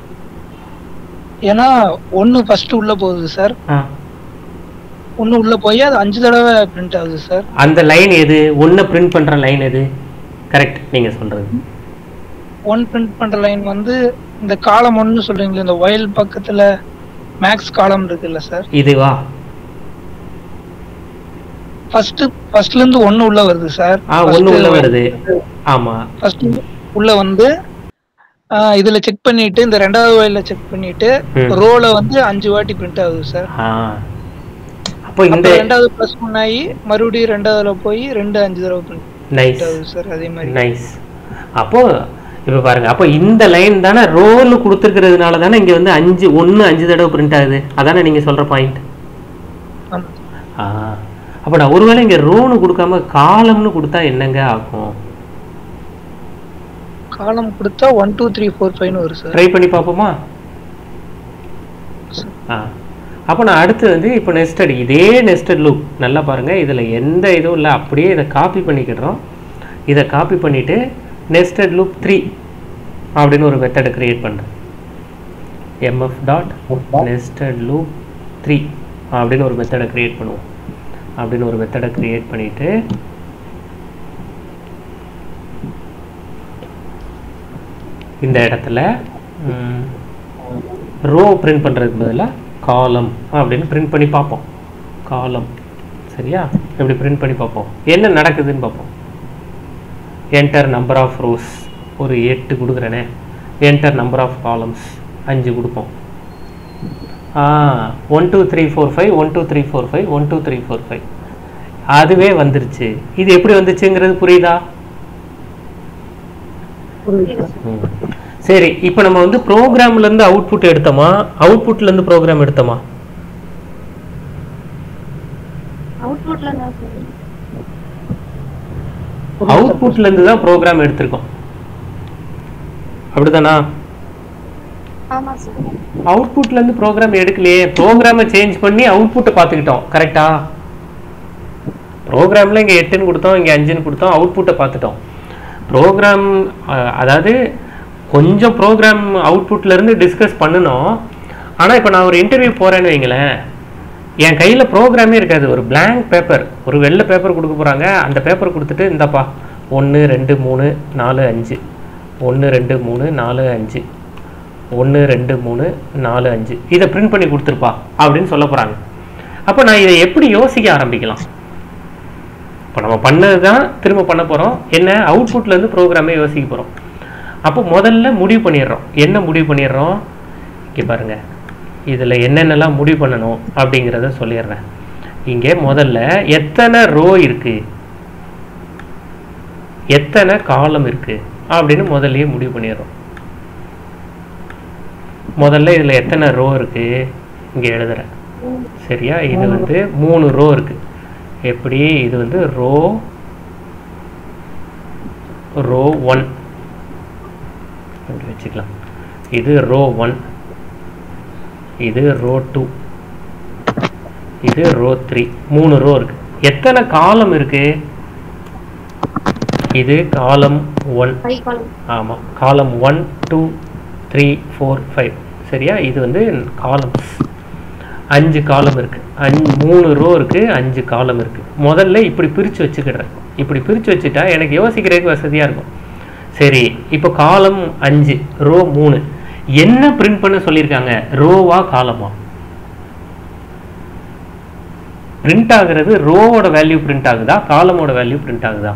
ஏன்னா ஒன்று ஃபர்ஸ்ட் உள்ள போகுது சார். ஒன்று உள்ள போய் அது அஞ்சு தடவை பிரிண்ட் ஆகுது சார். அந்த லைன் எது? ஒன்று பிரிண்ட் பண்ணுற லைன் எது? கரெக்ட் நீங்கள் சொல்கிறது. ஒன் பிரிண்ட் பண்ணுற லைன் வந்து இந்த காலம் ஒன்று சொல்கிறீங்களா, இந்த ஒயில் பக்கத்தில் மேக்ஸ் காலம் இருக்குல்ல சார், இதுவா? ஃபர்ஸ்ட் ஃபர்ஸ்ட்ல இருந்து ஒன்னு உள்ள வருது சார். ஆ ஒன்னு உள்ள வருது. ஆமா, ஃபர்ஸ்ட் உள்ள வந்து இதுல செக் பண்ணிட்டு இந்த ரெண்டாவது வயல்ல செக் பண்ணிட்டு ரோல வந்து அஞ்சு வாட்டி பிரிண்ட் ஆகுது சார். அப்போ இந்த ரெண்டாவது பிளஸ் ஒன் ஆகி மறுபடியும் ரெண்டாவதுல போய் ரெண்டு அஞ்சு தடவை பிரிண்ட் ஆகுது சார். அதே மாதிரி நைஸ். அப்போ இப்ப பாருங்க, அப்போ இந்த லைன் தானே ரோல் கொடுத்துருக்கிறதுனால தானே இங்க வந்து அஞ்சு ஒன்னு அஞ்சு தடவை பிரிண்ட் ஆகுது. அதானே நீங்க சொல்ற பாயிண்ட்? ஆ, அப்ப நான் ஒருவேளை இங்க ரோன்னு கொடுக்காம காலம்னு கொடுத்தா என்னங்க ஆகும்? காலம் கொடுத்தா one two three four five வரும் சார். ட்ரை பண்ணி பார்ப்போமா? ஆ, அப்போ நான் அடுத்து வந்து இப்போ நெஸ்டட், இதே நெஸ்டட் லூப் நல்லா பாருங்க, இதில் எந்த இதுவும் இல்லை, அப்படியே இதை காப்பி பண்ணிக்கிடுறோம். இதை காப்பி பண்ணிவிட்டு நெஸ்டட் லூப் த்ரீ அப்படின்னு ஒரு மெத்தடை க்ரியேட் பண்ணுறேன். MF dot nested loop three அப்படின்னு ஒரு மெத்தடை க்ரியேட் பண்ணுவோம். அப்படின்னு ஒரு மெத்தடை க்ரியேட் பண்ணிவிட்டு இந்த இடத்துல ரோ பிரிண்ட் பண்ணுறதுக்கு பதிலாக காலம் அப்படின்னு பிரிண்ட் பண்ணி பார்ப்போம். காலம் சரியா, இப்படி பிரிண்ட் பண்ணி பார்ப்போம் என்ன நடக்குதுன்னு பார்ப்போம். என்டர் நம்பர் ஆஃப் ரோஸ் ஒரு எட்டு கொடுக்குறேனே, என்டர் நம்பர் ஆஃப் காலம்ஸ் அஞ்சு கொடுப்போம். ஆ one two three four five one two three four five one two three four five அதுவே வந்துருச்சு. இது எப்படி வந்துச்சுங்கிறது புரியுதா? சரி, இப்போ நம்ம வந்து ப்ரோக்ராம்ல இருந்து அவுட்புட் எடுத்தோமா, அவுட்புட்ல இருந்து ப்ரோக்ராம் எடுத்தோமா? அவுட்புட்ல இருந்து தான் ப்ரோக்ராம் எடுத்திருக்கோம், அப்படிதானா? அவுட்புட்ல இருந்து ப்ரோக்ராம் எடுக்கலையே, ப்ரோக்ராமை சேஞ்ச் பண்ணி அவுட்புட்டை பார்த்துக்கிட்டோம். கரெக்டா? ப்ரோக்ராம்ல இங்க எட்டுன்னு கொடுத்தோம், இங்க அஞ்சுன்னு கொடுத்தோம், அவுட்புட்டை பார்த்துட்டோம். ப்ரோக்ராம் அதாவது கொஞ்சம் ப்ரோக்ராம் அவுட்புட்ல இருந்து டிஸ்கஸ் பண்ணணும். ஆனால் இப்போ நான் ஒரு இன்டர்வியூ போறேன்னு வைங்களேன், என் கையில் ப்ரோக்ராமே இருக்காது, ஒரு பிளாங்க் பேப்பர், ஒரு வெள்ளை பேப்பர் கொடுக்க போகிறாங்க. அந்த பேப்பர் கொடுத்துட்டு இந்தப்பா ஒன்று ரெண்டு மூணு நாலு அஞ்சு ஒன்று ரெண்டு மூணு நாலு அஞ்சு ஒன்று ரெண்டு மூணு நாலு அஞ்சு இதை பிரிண்ட் பண்ணி கொடுத்துருப்பா அப்படின்னு சொல்ல போகிறாங்க. அப்போ நான் இதை எப்படி யோசிக்க ஆரம்பிக்கலாம்? இப்போ நம்ம பண்ணது தான் திரும்ப பண்ண போகிறோம். என்ன அவுட்புட்லேருந்து ப்ரோக்ராமே யோசிக்க போகிறோம். அப்போ முதல்ல முடிவு பண்ணிடுறோம். என்ன முடிவு பண்ணிடுறோம்? இங்கே பாருங்கள், இதில் என்னென்னலாம் முடிவு பண்ணணும் அப்படிங்கிறத சொல்லிடுறேன். இங்கே முதல்ல எத்தனை ரோ இருக்குது, எத்தனை காலம் இருக்குது அப்படின்னு முதல்லயே முடிவு பண்ணிடுறோம். முதல்ல இதில் எத்தனை ரோ இருக்குது இங்கே எழுதுறேன். சரியா? இது வந்து மூணு ரோ இருக்குது. எப்படி? இது வந்து ரோ ரோ ஒன் அப்படி வச்சுக்கலாம். இது ரோ ஒன், இது ரோ டூ, இது ரோ த்ரீ. மூணு ரோ இருக்கு. எத்தனை காலம் இருக்கு? இது காலம் ஒன். ஆமாம், column one two three four five. சரியா? இது வந்து காலம்ஸ். அஞ்சு காலம் இருக்குது, அஞ்சு மூணு ரோ இருக்குது, அஞ்சு காலம் இருக்குது. முதல்ல இப்படி பிரித்து வச்சுக்கிடுறேன். இப்படி பிரித்து வச்சுட்டா எனக்கு யோசிக்கிறதுக்கு வசதியாக இருக்கும். சரி, இப்போ காலம் அஞ்சு, ரோ மூணு. என்ன பிரிண்ட் பண்ண சொல்லியிருக்காங்க? ரோவா காலமா? பிரிண்ட் ஆகுறது ரோவோட வேல்யூ பிரிண்ட் ஆகுதா, காலமோட வேல்யூ பிரிண்ட் ஆகுதா?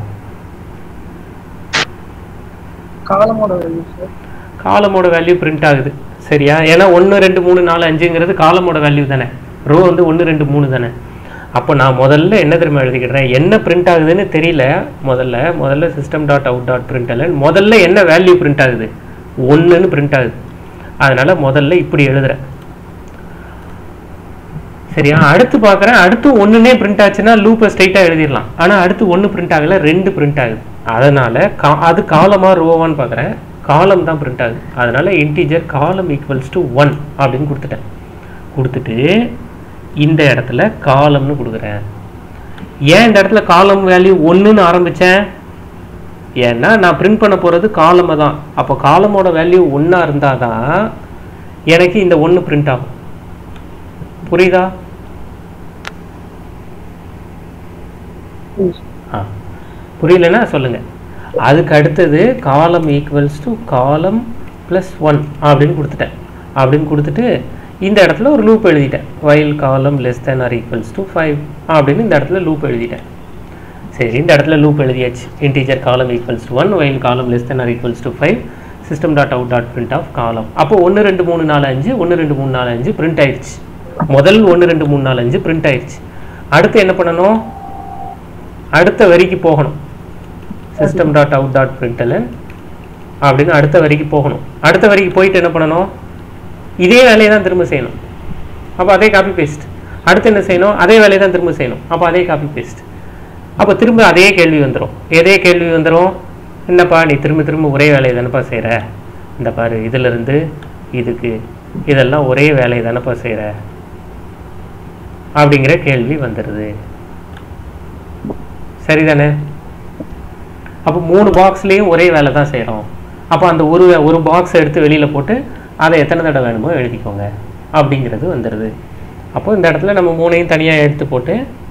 காலமோட வேல்யூ சார். காலமோட வேல்யூ பிரிண்ட் ஆகுது. சரியா? ஏன்னா ஒன்று ரெண்டு மூணு நாலு அஞ்சுங்கிறது காலமோட வேல்யூ தானே, ரோ வந்து ஒன்று ரெண்டு மூணு தானே. அப்போ நான் முதல்ல என்ன தெரியுமா எழுதிக்கிறேன்? என்ன பிரிண்ட் ஆகுதுன்னு தெரியல. முதல்ல முதல்ல system dot out dot print முதல்ல என்ன வேல்யூ பிரிண்ட் ஆகுது? ஒன்றுன்னு பிரிண்ட் ஆகுது. அதனால முதல்ல இப்படி எழுதுறேன். சரியா? அடுத்து பார்க்குறேன், அடுத்து ஒன்றுனே பிரிண்ட் ஆச்சுன்னா லூப்பை ஸ்ட்ரைட்டாக எழுதிடலாம். ஆனால் அடுத்து ஒன்று பிரிண்ட் ஆகலை, ரெண்டு பிரிண்ட் ஆகுது. அதனால கா அது காலமா ரோவான்னு பார்க்குறேன், காலம் தான் பிரிண்ட் ஆகுது. அதனால integer column equals to one அப்படின்னு கொடுத்துட்டேன். கொடுத்துட்டு இந்த இடத்துல காலம்னு கொடுக்குறேன். ஏன் இந்த இடத்துல காலம் வேல்யூ ஒன்றுன்னு ஆரம்பித்தேன்? ஏன்னா நான் பிரிண்ட் பண்ண போகிறது காலமை தான். அப்போ காலமோட வேல்யூ ஒன்றா இருந்தால் தான் எனக்கு இந்த ஒன்று பிரிண்ட் ஆகும். புரியுதா? ஆ, புரியலன்னா சொல்லுங்கள். அதுக்கு அடுத்தது column equals to column plus one அப்படின்னு கொடுத்துட்டேன். அப்படின்னு கொடுத்துட்டு இந்த இடத்துல ஒரு லூப் எழுதிட்டேன். While column less than or equals to five அப்படின்னு இந்த இடத்துல லூப் எழுதிட்டேன். சரி, இந்த இடத்துல லூப் எழுதியாச்சு. Integer column equals to one, while column less than or equals to five, system dot out dot print of column. அப்போ ஒன்று ரெண்டு மூணு நாலு அஞ்சு ஒன்று ரெண்டு மூணு நாலு அஞ்சு பிரிண்ட் ஆயிடுச்சு. முதல் ஒன்று ரெண்டு மூணு நாலு அஞ்சு பிரிண்ட் ஆயிடுச்சு. அடுத்து என்ன பண்ணணும்? அடுத்த வரிக்கு போகணும். System dot out dot println அப்படின்னு அடுத்த வரிக்கு போகணும். அடுத்த வரிக்கு போயிட்டு என்ன பண்ணணும்? இதே வேலையை தான் திரும்ப செய்யணும். அப்போ அதே காப்பி பேஸ்ட். அடுத்து என்ன செய்யணும்? அதே வேலையை தான் திரும்ப செய்யணும். அப்போ அதே காப்பி பேஸ்ட். அப்போ திரும்ப அதே கேள்வி வந்துடும். எதே கேள்வி வந்துடும்? என்னப்பா நீ திரும்ப திரும்ப ஒரே வேலையை தானப்பா செய்கிற, இந்த பாரு இதிலிருந்து இதுக்கு இதெல்லாம் ஒரே வேலையை தானப்பா செய்கிற அப்படிங்கிற கேள்வி வந்துடுது. சரிதானே? அப்போ மூணு பாக்ஸ்லேயும் ஒரே வேலை தான் செய்கிறோம். அப்போ அந்த ஒரு ஒரு பாக்ஸ் எடுத்து வெளியில் போட்டு அதை எத்தனை தடவை வேணுமோ எழுதிக்கோங்க அப்படிங்கிறது வந்துடுது. அப்போ இந்த இடத்துல நம்ம மூணையும் தனியாக எடுத்து போட்டு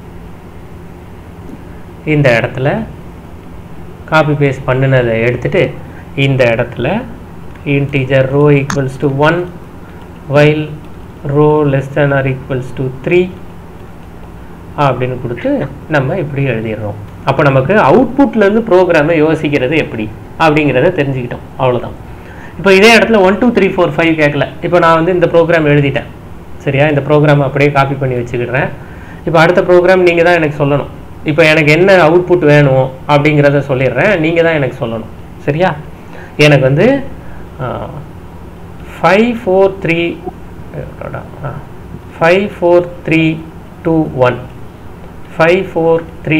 இந்த இடத்துல காப்பி பேஸ்ட் பண்ணினதை எடுத்துட்டு இந்த இடத்துல integer row equals to one while row less than or equals to three அப்படின்னு கொடுத்து நம்ம இப்படி எழுதிடுறோம். அப்போ நமக்கு அவுட்புட்லேருந்து ப்ரோக்ராமை யோசிக்கிறது எப்படி அப்படிங்கிறத தெரிஞ்சுக்கிட்டோம். அவ்வளோதான். இப்போ இதே இடத்துல one two three four five கேட்கல. இப்போ நான் வந்து இந்த ப்ரோக்ராம் எழுதிட்டேன். சரியா? இந்த ப்ரோக்ராம் அப்படியே காப்பி பண்ணி வச்சுக்கிடுறேன். இப்போ அடுத்த ப்ரோக்ராம் நீங்கள் தான் எனக்கு சொல்லணும். இப்போ எனக்கு என்ன அவுட்புட் வேணும் அப்படிங்கிறத சொல்லிடுறேன். நீங்கள் தான் எனக்கு சொல்லணும். சரியா? எனக்கு வந்து five four three five four three two one five four three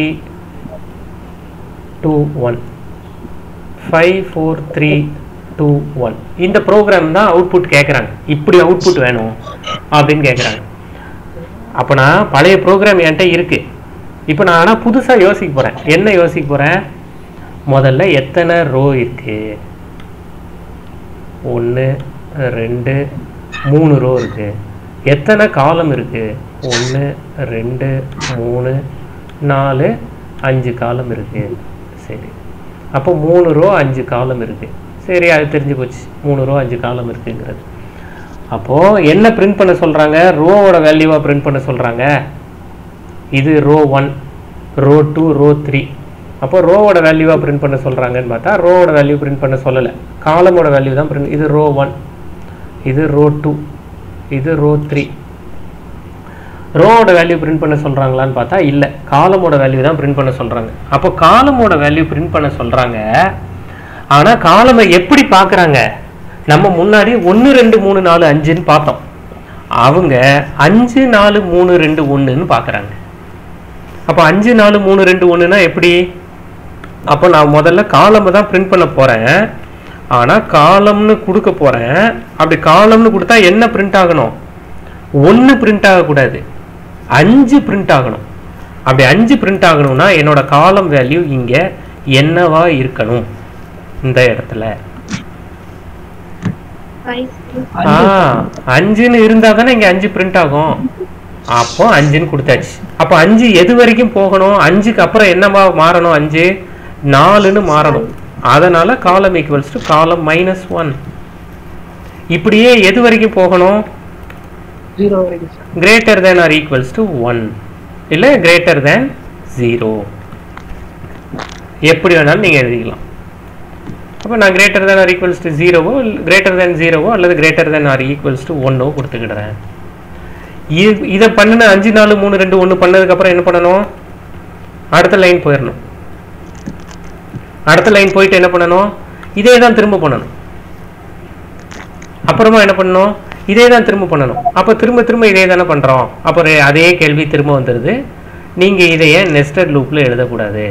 two one five four three two one இந்த ப்ரோக்ராம் தான் அவுட்புட் கேட்குறாங்க. இப்படி அவுட்புட் வேணும் அப்படின்னு கேட்குறாங்க. அப்போ நான் பழைய ப்ரோக்ராம் என்கிட்ட இருக்கு. இப்போ நான் ஆனால் புதுசாக யோசிக்க போகிறேன். என்ன யோசிக்க போகிறேன்? முதல்ல எத்தனை ரோ இருக்கு? ஒன்று ரெண்டு மூணு ரோ இருக்கு. எத்தனை காலம் இருக்கு? ஒன்று ரெண்டு மூணு நாலு அஞ்சு காலம் இருக்கு. சரி, அப்போ மூணு ரோ அஞ்சு காலம் இருக்கு. சரி, அது தெரிஞ்சு போச்சு. மூணு ரோ அஞ்சு காலம் இருக்குங்கிறது. அப்போது என்ன பிரிண்ட் பண்ண சொல்கிறாங்க? ரோவோட வேல்யூவாக பிரிண்ட் பண்ண சொல்கிறாங்க. இது row one, row two, row three. அப்போ ரோவோட வேல்யூவாக பிரிண்ட் பண்ண சொல்கிறாங்கன்னு பார்த்தா ரோவோட வேல்யூ பிரிண்ட் பண்ண சொல்லலை. காலமோட வேல்யூ தான் பிரிண்ட். இது ரோ ஒன், இது ரோ டூ, இது ரோ த்ரீ. ரோவோட வேல்யூ பிரிண்ட் பண்ண சொல்கிறாங்களான்னு பார்த்தா இல்லை, காலமோட வேல்யூ தான் பிரிண்ட் பண்ண சொல்கிறாங்க. அப்போ காலமோட வேல்யூ பிரிண்ட் பண்ண சொல்கிறாங்க. ஆனால் காலமை எப்படி பார்க்குறாங்க? நம்ம முன்னாடி ஒன்று ரெண்டு மூணு நாலு அஞ்சுன்னு பார்த்தோம். அவங்க அஞ்சு நாலு மூணு ரெண்டு ஒன்றுன்னு பார்க்குறாங்க. அப்போ அஞ்சு நாலு மூணு ரெண்டு ஒன்றுனா எப்படி? அப்போ நான் முதல்ல காலமை தான் பிரிண்ட் பண்ண போகிறேன். ஆனால் காலம்னு கொடுக்க போகிறேன். அப்படி காலம்னு கொடுத்தா என்ன பிரிண்ட் ஆகணும்? ஒன்று பிரிண்ட் ஆகக்கூடாது, அஞ்சு பிரிண்ட் ஆகணும். அப்படி அஞ்சு பிரிண்ட் ஆகணும்னா என்னோட காலம் வேல்யூ இங்கே என்னவா இருக்கணும்? இந்த இடத்துல அஞ்சுன்னு இருந்தா தானே இங்க அஞ்சு பிரிண்ட் ஆகும். அப்போ அஞ்சுன்னு கொடுத்தாச்சு. அப்போ அஞ்சு எது வரைக்கும் போகணும்? அஞ்சுக்கு அப்புறம் என்னவா மாறணும்? அஞ்சு நாலுன்னு மாறணும். அதனால column equals to column minus one. இப்படியே எது வரைக்கும் போகணும்? Greater than or equals to one, இல்லை கிரேட்டர் தேன் ஜீரோ. எப்படி வேணாலும் நீங்கள் எழுதிக்கலாம். அப்போ நான் greater than or equals to ஜீரோவோ, கிரேட்டர் தேன் ஜீரோவோ அல்லது greater than or equals to ஒன்னோ கொடுத்துக்கிடுறேன். இதை பண்ணின அஞ்சு நாலு மூணு ரெண்டு ஒன்று பண்ணதுக்கப்புறம் என்ன பண்ணணும்? அடுத்த லைன் போயிடணும். அடுத்த லைன் போயிட்டு என்ன பண்ணணும்? இதே தான் திரும்ப பண்ணணும். அப்புறமா என்ன பண்ணணும்? இதே தான் திரும்ப பண்ணணும். அப்போ திரும்ப திரும்ப இதே தானே பண்ணுறோம். அப்புறம் அதே கேள்வி திரும்ப வந்துடுது. நீங்கள் இதையே நெஸ்டட் லூப்பில் எழுதக்கூடாது.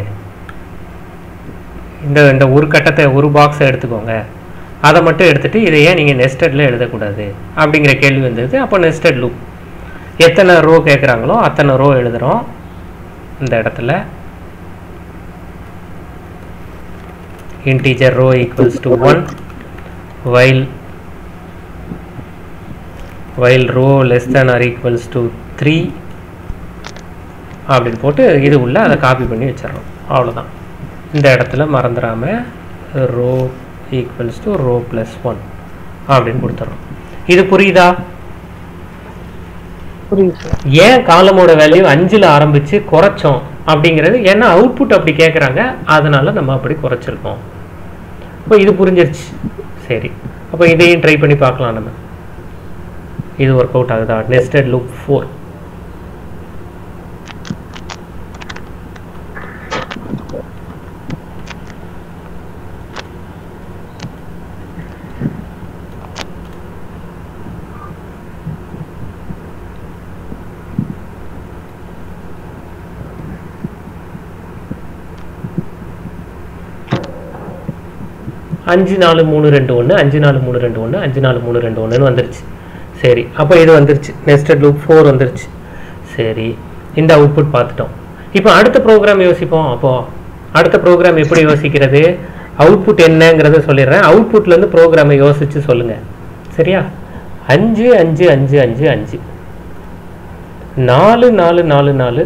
இந்த இந்த ஒரு கட்டத்தை ஒரு பாக்ஸை எடுத்துக்கோங்க, அதை மட்டும் எடுத்துகிட்டு இதையே நீங்கள் நெஸ்டடில் எழுதக்கூடாது அப்படிங்கிற கேள்வி வந்துடுது. அப்போ நெஸ்டட் லூப் எத்தனை ரோ கேட்குறாங்களோ அத்தனை ரோ எழுதுகிறோம். இந்த இடத்துல integer row equals to one while while row less than or equals to three அப்படின்னு போட்டு இது உள்ள அதை காப்பி பண்ணி வச்சிடறோம். அவ்வளோதான். இந்த இடத்துல மறந்துடாமல் row equals to row plus one அப்படின்னு கொடுத்துட்றோம். இது புரியுதா? ஏன் காலமோட வேல்யூ அஞ்சில் ஆரம்பித்து குறைச்சோம் அப்படிங்கிறது, ஏன்னா அவுட்புட் அப்படி கேட்குறாங்க, அதனால நம்ம அப்படி குறைச்சிருக்கோம். இப்போ இது புரிஞ்சிருச்சு. சரி, அப்போ இதையும் ட்ரை பண்ணி பார்க்கலாம். நம்ம இது ஒர்க் அவுட் ஆகுதா? Nested loop for. அஞ்சு நாலு மூணு ரெண்டு ஒன்று அஞ்சு நாலு மூணு ரெண்டு ஒன்று அஞ்சு நாலு மூணு ரெண்டு ஒன்றுன்னு வந்துருச்சு. சரி, அப்போ இது வந்துருச்சு. நெஸ்டட் லூப் ஃபோர் வந்துருச்சு. சரி, இந்த அவுட்புட் பார்த்துட்டோம். இப்போ அடுத்த ப்ரோக்ராம் யோசிப்போம். அப்போது அடுத்த ப்ரோக்ராம் எப்படி யோசிக்கிறது? அவுட்புட் என்னங்கிறத சொல்லிடுறேன். அவுட்புட்லேருந்து ப்ரோக்ராமை யோசித்து சொல்லுங்கள். சரியா? அஞ்சு அஞ்சு அஞ்சு அஞ்சு அஞ்சு நாலு நாலு நாலு நாலு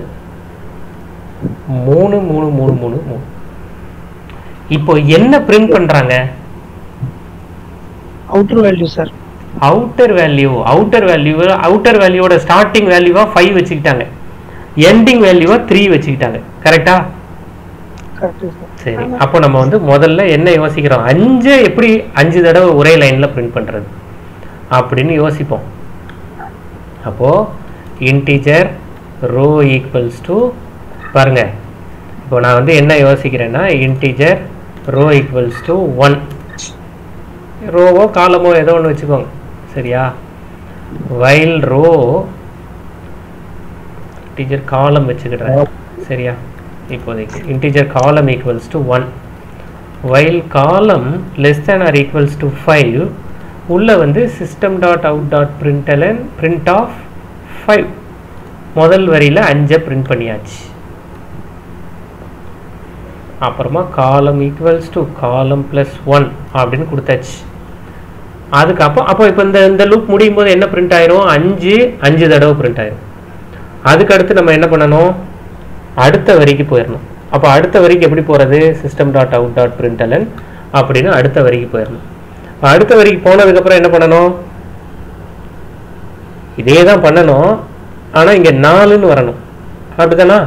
மூணு மூணு மூணு மூணு மூணு. இப்போ என்ன பிரிண்ட் பண்றாங்க? Outer value sir. Outer value outer value outer வேல்யூவோட ஸ்டார்டிங் வேல்யூவா ஃபைவ் வச்சுக்கிட்டாங்க, எண்டிங் வேல்யூவா த்ரீ வச்சுக்கிட்டாங்க. கரெக்டா? சரி, அப்போ நம்ம வந்து முதல்ல என்ன யோசிக்கிறோம், அஞ்சு எப்படி அஞ்சு தடவை ஒரே லைன்ல பிரிண்ட் பண்றது அப்படின்னு யோசிப்போம். அப்போ இன்டிஜர் ரோ ஈக்குவல்ஸ் டு, பாருங்க இப்போ நான் வந்து என்ன யோசிக்கிறேன்னா integer row equals to one, ரோவோ காலமோ ஏதோ ஒன்று வச்சுக்கோங்க. சரியா? வைல் ரோ இன்டிஜர் காலம் வச்சுக்கிடுறேன். சரியா? இப்போதைக்கு integer column equals to one, while column less than or equals to five, உள்ள வந்து system dot out dot println print of five, முதல் வரியில் அஞ்சை பிரிண்ட் பண்ணியாச்சு. அப்புறமா column equals to column plus one அப்படின்னு கொடுத்தாச்சு. அதுக்கப்புறம் அப்போ இப்போ இந்த இந்த லூப் முடியும் போது என்ன பிரிண்ட் ஆயிரும், அஞ்சு அஞ்சு தடவை பிரிண்ட் ஆயிரும். அதுக்கடுத்து நம்ம என்ன பண்ணணும், அடுத்த வரிக்கு போயிடணும். அப்போ அடுத்த வரிக்கு எப்படி போகிறது, system dot out dot println அப்படின்னு அடுத்த வரிக்கு போயிடணும். அடுத்த வரிக்கு போனதுக்கப்புறம் என்ன பண்ணணும், இதே தான் பண்ணணும், ஆனால் இங்கே நாலுன்னு வரணும். அப்படிதானா?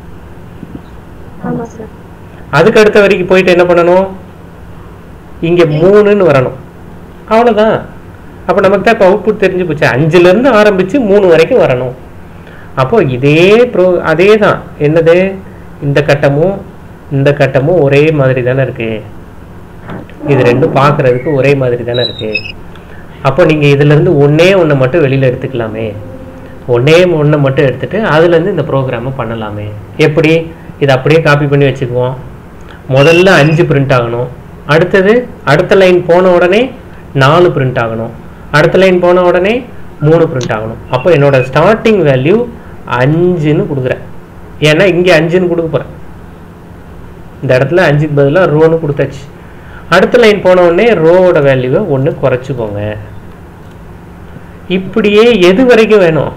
அதுக்கு அடுத்த வரைக்கும் போயிட்டு என்ன பண்ணணும், இங்கே மூணுன்னு வரணும். அவ்வளோதான். அப்போ நமக்கு தான் இப்போ அவுட்புட் தெரிஞ்சு போச்சு, அஞ்சுலேருந்து ஆரம்பித்து மூணு வரைக்கும் வரணும். அப்போ இதே ப்ரோ அதே தான், என்னது இந்த கட்டமும் இந்த கட்டமும் ஒரே மாதிரி தானே இருக்குது, இது ரெண்டும் பார்க்குறதுக்கு ஒரே மாதிரி தானே இருக்குது. அப்போ நீங்கள் இதிலேருந்து ஒன்றே ஒன்று மட்டும் வெளியில் எடுத்துக்கலாமே, ஒன்றே ஒன்று மட்டும் எடுத்துகிட்டு அதுலேருந்து இந்த ப்ரோக்ராமை பண்ணலாமே. எப்படி, இதை அப்படியே காப்பி பண்ணி வச்சுக்குவோம். முதல்ல அஞ்சு பிரிண்ட் ஆகணும், அடுத்தது அடுத்த லைன் போன உடனே நாலு பிரிண்ட் ஆகணும், அடுத்த லைன் போன உடனே மூணு பிரிண்ட் ஆகணும். அப்போ என்னோட ஸ்டார்டிங் வேல்யூ அஞ்சுன்னு கொடுக்குறேன், ஏன்னா இங்கே அஞ்சுன்னு கொடுக்க போகிறேன். இந்த இடத்துல அஞ்சுக்கு பதிலாக ரோன்னு கொடுத்தாச்சு. அடுத்த லைன் போன உடனே ரோவோட வேல்யூவை ஒன்று குறைச்சிக்கோங்க. இப்படியே எது வரைக்கும் வேணும்,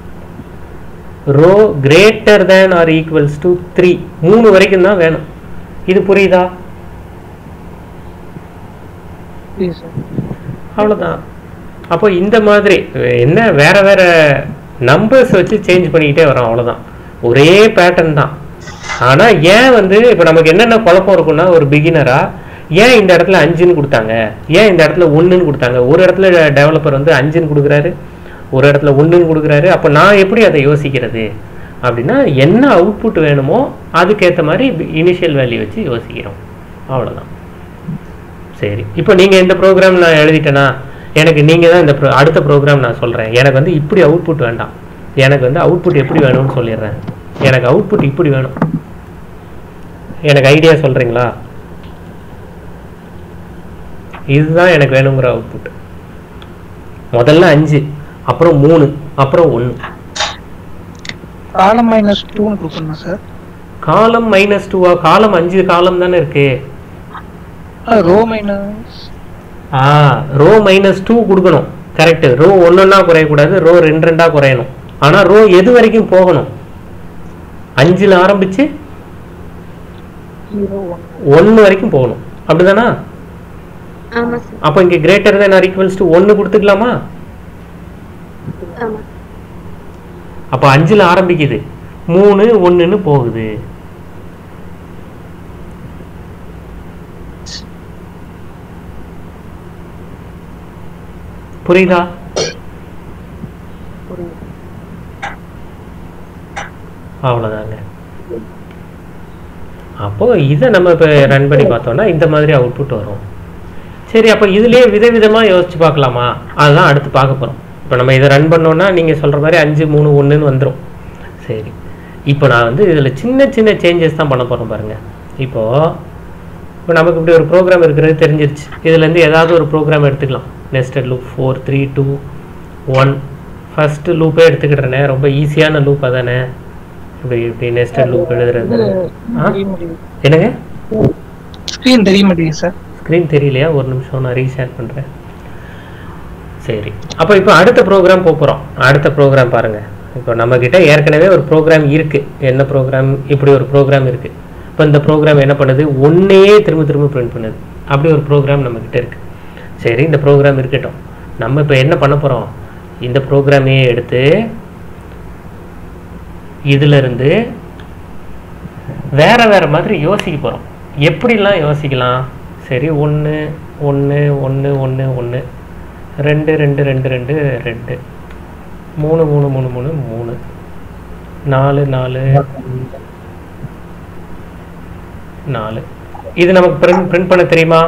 row greater than or equals to three, மூணு வரைக்கும் தான் வேணும். இது புரியுதா? அவ்வளோதான். அப்போ இந்த மாதிரி என்ன வேற வேற நம்பர்ஸ் வச்சு சேஞ்ச் பண்ணிக்கிட்டே வரோம், அவ்வளோதான். ஒரே பேட்டர்ன் தான். ஆனால் ஏன் வந்து இப்போ நமக்கு என்னென்ன குழப்பம் இருக்குன்னா, ஒரு பிகினரா ஏன் இந்த இடத்துல அஞ்சுன்னு கொடுத்தாங்க, ஏன் இந்த இடத்துல ஒன்றுன்னு கொடுத்தாங்க, ஒரு இடத்துல டெவலப்பர் வந்து அஞ்சுன்னு கொடுக்குறாரு, ஒரு இடத்துல ஒன்றுன்னு கொடுக்குறாரு. அப்போ நான் எப்படி அதை யோசிக்கிறது அப்படின்னா, என்ன அவுட்புட் வேணுமோ அதுக்கேற்ற மாதிரி இனிஷியல் வேல்யூ வச்சு யோசிக்கிறோம், அவ்வளோதான். சரி, இப்போ நீங்கள் இந்த ப்ரோக்ராம் நான் எழுதிட்டேன்னா எனக்கு நீங்கள் தான் இந்த ப்ரோ அடுத்த ப்ரோக்ராம் நான் சொல்கிறேன், எனக்கு வந்து இப்படி அவுட்புட் வேண்டாம், எனக்கு வந்து அவுட்புட் எப்படி வேணும்னு சொல்லிடுறேன். எனக்கு அவுட்புட் இப்படி வேணும், எனக்கு ஐடியா சொல்கிறீங்களா? இதுதான் எனக்கு வேணுங்கிற அவுட்புட். முதல்ல அஞ்சு, அப்புறம் மூணு, அப்புறம் ஒன்று. காலம் மைனஸ் டூன்னு கொடுக்கணும் சார். காலம் மைனஸ் டூவா? காலம் அஞ்சு காலம் தானே இருக்கு. Row minus ah row minus two கொடுக்கணும். கரெக்ட். ரோ ஒன்னொன்னா குறையக்கூடாது, ரோ ரெண்டு ரெண்டா குறையணும். ஆனா ரோ எது வரைக்கும் போகணும், அஞ்சுல ஆரம்பிச்சு ஒன்னு வரைக்கும் போகணும். அப்படிதானா? அப்ப இங்க greater than or equals to ஒன்னு கொடுத்துக்கலாமா? அப்ப அஞ்சுல ஆரம்பிக்குது, மூணு ஒன்னுன்னு போகுது. புரியுதா? அவ்வளவுதாங்க. அப்போ இதை நம்ம இப்போ ரன் பண்ணி பார்த்தோம்னா இந்த மாதிரி அவுட்புட் வரும். சரி, அப்போ இதுலேயே விதவிதமாக யோசிச்சு பார்க்கலாமா? அதுதான் அடுத்து பார்க்க போகிறோம். இப்போ நம்ம இதை ரன் பண்ணோன்னா நீங்கள் சொல்கிற மாதிரி அஞ்சு மூணு ஒன்றுன்னு வந்துடும். சரி, இப்போ நான் வந்து இதில் சின்ன சின்ன சேஞ்சஸ் தான் பண்ண போகிறோம் பாருங்கள். இப்போது இப்போ நமக்கு இப்படி ஒரு ப்ரோக்ராம் இருக்கிறது தெரிஞ்சிருச்சு. இதுலேருந்து ஏதாவது ஒரு ப்ரோக்ராம் எடுத்துக்கலாம். Nested loop four three two one first லூப்பே எடுத்துக்கிட்டேனே, ரொம்ப ஈஸியான லூப் அதானே. இப்படி இப்படி நெஸ்டட் லூப் எழுதுறது. என்னங்க ஸ்க்ரீன் தெரிய மாட்டேங்குது சார். ஸ்க்ரீன் தெரியலையா? ஒரு நிமிஷம் நான் ரீஷேர் பண்ணுறேன். சரி, அப்போ இப்போ அடுத்த ப்ரோக்ராம் போகிறோம். அடுத்த ப்ரோக்ராம் பாருங்கள். இப்போ நம்மக்கிட்ட ஏற்கனவே ஒரு ப்ரோக்ராம் இருக்குது. என்ன ப்ரோக்ராம்? இப்படி ஒரு ப்ரோக்ராம் இருக்குது. இப்போ இந்த ப்ரோக்ராம் என்ன பண்ணுது, ஒன்றே திரும்ப திரும்ப பிரிண்ட் பண்ணுது. அப்படி ஒரு ப்ரோக்ராம் நம்மக்கிட்ட இருக்குது. சரி, இந்த ப்ரோக்ராம் இருக்கட்டும். நம்ம இப்போ என்ன பண்ண போகிறோம், இந்த ப்ரோக்ராமையே எடுத்து இதிலிருந்து வேற வேற மாதிரி யோசிக்க போகிறோம். எப்படிலாம் யோசிக்கலாம்? சரி, ஒன்று ஒன்று ஒன்று ஒன்று ஒன்று ரெண்டு ரெண்டு ரெண்டு ரெண்டு ரெண்டு மூணு மூணு மூணு மூணு மூணு நாலு நாலு நாலு. இது நமக்கு பிரிண்ட் பிரிண்ட் பண்ண தெரியுமா?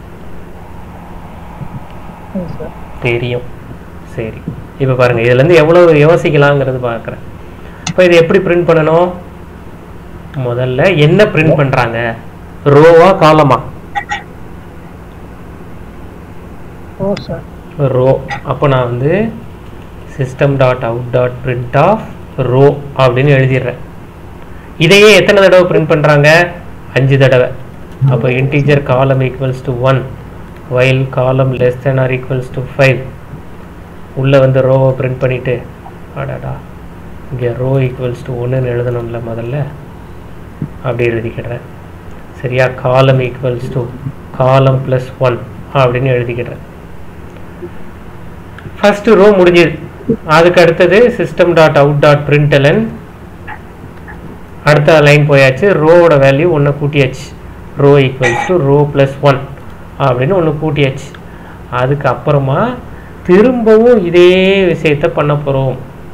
தெரியும். சரி, இப்போ பாருங்க, இதுல இருந்து எவ்வளவு யோசிக்கலாங்கிறது பார்க்குறேன். இப்போ இது எப்படி பிரிண்ட் பண்ணணும்? முதல்ல என்ன பிரிண்ட் பண்றாங்க, ரோவா காலமா? ரோ. அப்போ நான் வந்து system dot out dot print of row அப்படின்னு எழுதிடுறேன். இதையே எத்தனை தடவை பிரிண்ட் பண்றாங்க? அஞ்சு தடவை. அப்போ integer column equals to one, while column less than or equals to five. உள்ள வந்து ரோவை பிரிண்ட் பண்ணிட்டு, அடாடா இங்கே ரோ ஈக்குவல்ஸ் டு ஒன்றுன்னு எழுதணும்ல, முதல்ல அப்படி எழுதிக்கிடுறேன். சரியா? Column equals to column plus one அப்படின்னு எழுதிக்கிடுறேன். ஃபர்ஸ்ட் ரோ முடிஞ்சுது. அதுக்கு அடுத்தது system dot out dot println, அடுத்த லைன் போயாச்சு. ரோவோட வேல்யூ ஒன்று கூட்டியாச்சு, row equals to row plus one அப்படின்னு ஒன்று கூட்டியாச்சு. அதுக்கப்புறமா திரும்பவும் இதே விஷயத்த பண்ண போகிறோம்.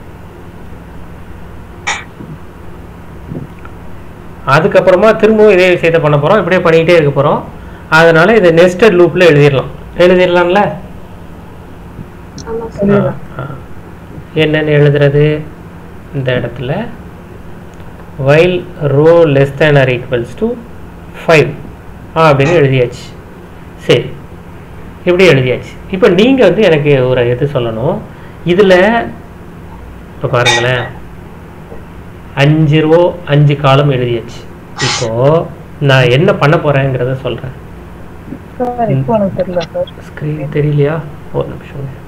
அதுக்கப்புறமா திரும்பவும் இதே விஷயத்த பண்ண போகிறோம். இப்படியே பண்ணிக்கிட்டே இருக்க போகிறோம். அதனால இதை நெஸ்டட் லூப்பில் எழுதிடலாம். எழுதிடலாம்ல? என்னன்னு எழுதுறது? இந்த இடத்துல while row less than or equals to five அப்படின்னு எழுதியாச்சு. சரி, இப்படி எழுதியாச்சு. இப்போ நீங்கள் வந்து எனக்கு ஒரு இது சொல்லணும். இதில் இப்போ பாருங்களேன், அஞ்சு ரோ அஞ்சு காலம் எழுதியாச்சு. இப்போ நான் என்ன பண்ண போறேங்கிறத சொல்றேன். ஸ்கிரீன் தெரியலையா? ஒரு நிமிஷம்.